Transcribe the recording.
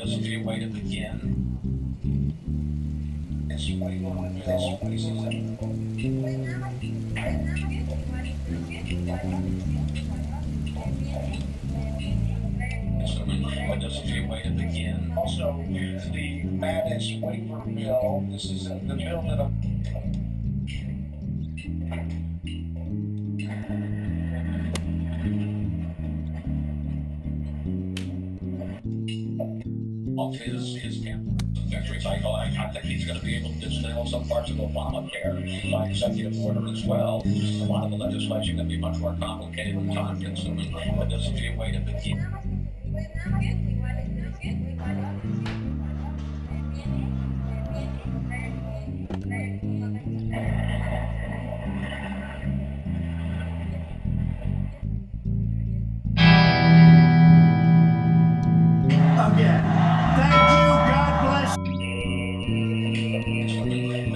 doesn't be a way to begin. It's what you want to do. That's what he says. It doesn't be a way to begin. Also, the Maddox waiver bill. This is the bill that of his victory cycle. I think he's going to be able to distill some parts of Obamacare by executive order as well. A lot of the legislation can be much more complicated and time-consuming, but this will be a way to begin. Again. Thank you. God bless.